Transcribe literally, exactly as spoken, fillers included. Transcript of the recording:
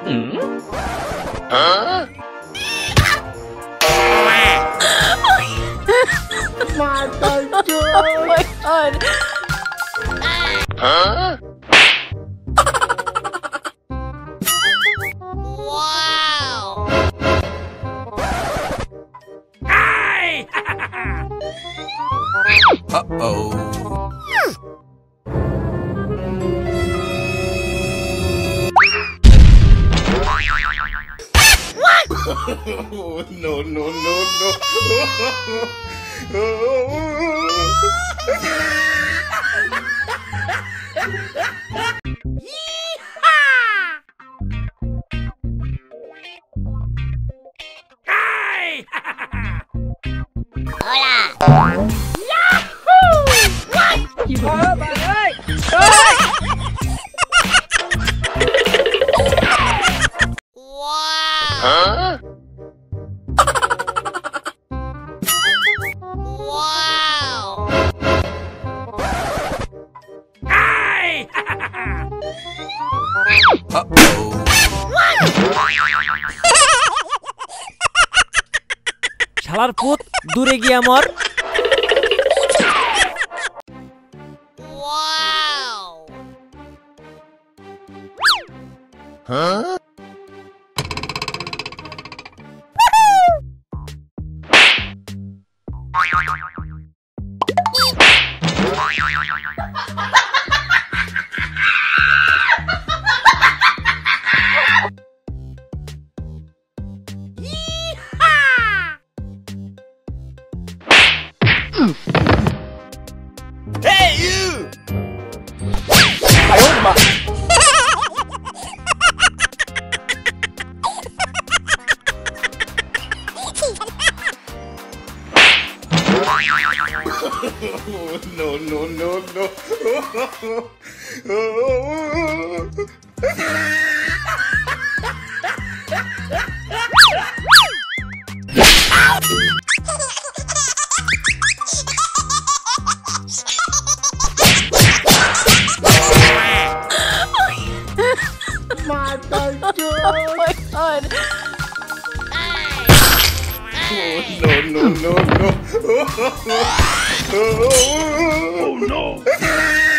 Huh? Oh my god! Huh? Wow! Hey! Uh-oh. Oh, no, no, no, Hey! Hola! Wow! Huh? Wow! Hey! Uh-oh. শালার পুত দূরে গিয়া মর। Wow! Huh? Hey, you! I own my... Oh, no, no, no, no. Oh my god! Oh, no, no, no, no. Oh, no.